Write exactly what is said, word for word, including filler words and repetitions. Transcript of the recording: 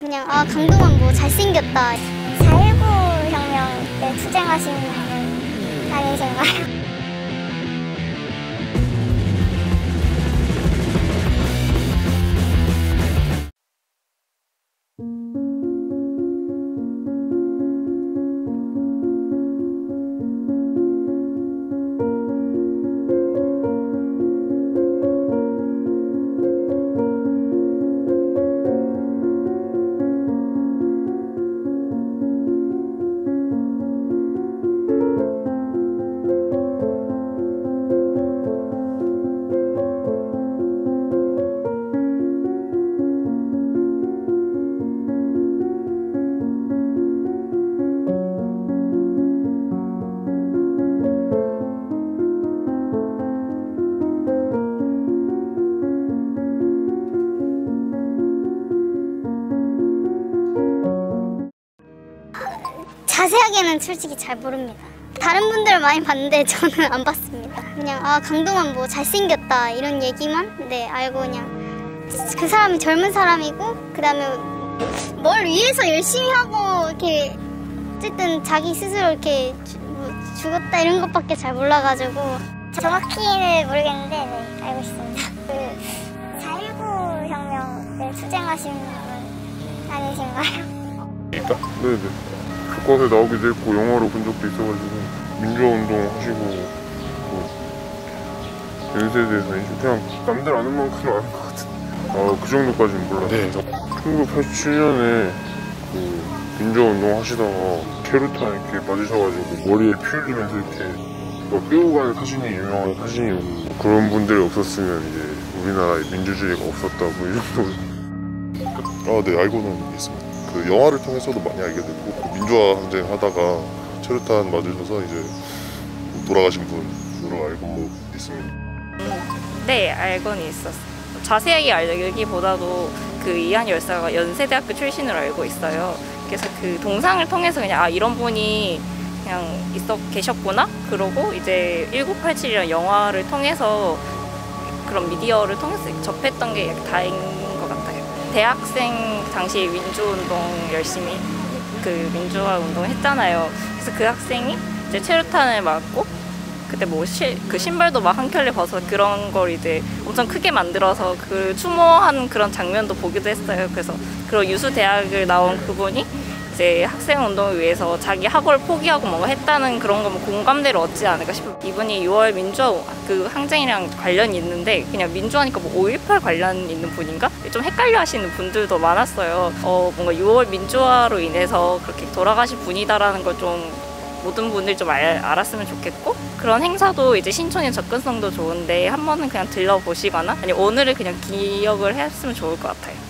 그냥 아 강동원 뭐 잘생겼다. 사일구 혁명 때 투쟁하신 분은 아니신가요? 자세하게는 솔직히 잘 모릅니다. 다른 분들 많이 봤는데 저는 안 봤습니다. 그냥 아 강동원 뭐 잘생겼다 이런 얘기만 네 알고 그냥 그 사람이 젊은 사람이고 그 다음에 뭘 위해서 열심히 하고 이렇게 어쨌든 자기 스스로 이렇게 주, 뭐 죽었다 이런 것밖에 잘 몰라가지고 정확히는 모르겠는데 네 알고 있습니다. 그 사일구 혁명 때 투쟁하신 분은 아니신가요? 있다? 네네. 교과서에 나오기도 했고 영화로 본 적도 있어가지고 민주화운동 하시고 뭐 연세에 대해서 그냥 남들 아는 만큼 아는 것 같은데 아, 그 정도까지는 몰라요. 네. 천구백팔십칠 년에 그 민주화운동 하시다가 캐루탄 이렇게 맞으셔가지고 머리에 피 흘리면서 이렇게 뭐 끌고 가는 사진이 유명한 사진이고 그런 분들이 없었으면 이제 우리나라에 민주주의가 없었다 뭐 이 정도. 아, 네 알고는 있습니다. 그 영화를 통해서도 많이 알게 됐고 그 민주화 항쟁 하다가 체류탄 맞으셔서 이제 돌아가신 분으로 알고 있습니다. 네, 알고는 있었어요. 자세하게 알기보다도 그 이한 열사가 연세대학교 출신으로 알고 있어요. 그래서 그 동상을 통해서 그냥 아 이런 분이 그냥 있어 계셨구나. 그러고 이제 천구백팔십칠이라는 영화를 통해서 그런 미디어를 통해서 접했던 게 다행인 것 같아요. 대학생 당시 민주운동 열심히 그 민주화 운동을 했잖아요. 그래서 그 학생이 이제 체류탄을 맞고 그때 뭐 그 신발도 막 한 켤레 벗어 그런 걸 이제 엄청 크게 만들어서 그 추모하는 그런 장면도 보기도 했어요. 그래서 그런 유수 대학을 나온 그분이 이제 학생 운동을 위해서 자기 학업을 포기하고 뭔가 했다는 그런 거면 공감대를 얻지 않을까 싶어요. 이분이 유월 민주화 그 항쟁이랑 관련이 있는데 그냥 민주화니까 뭐 오일팔 관련 있는 분인가? 좀 헷갈려 하시는 분들도 많았어요. 어 뭔가 유월 민주화로 인해서 그렇게 돌아가신 분이다라는 걸 좀 모든 분들이 좀 알, 알았으면 좋겠고 그런 행사도 이제 신촌의 접근성도 좋은데 한 번은 그냥 들러보시거나 아니 오늘을 그냥 기억을 했으면 좋을 것 같아요.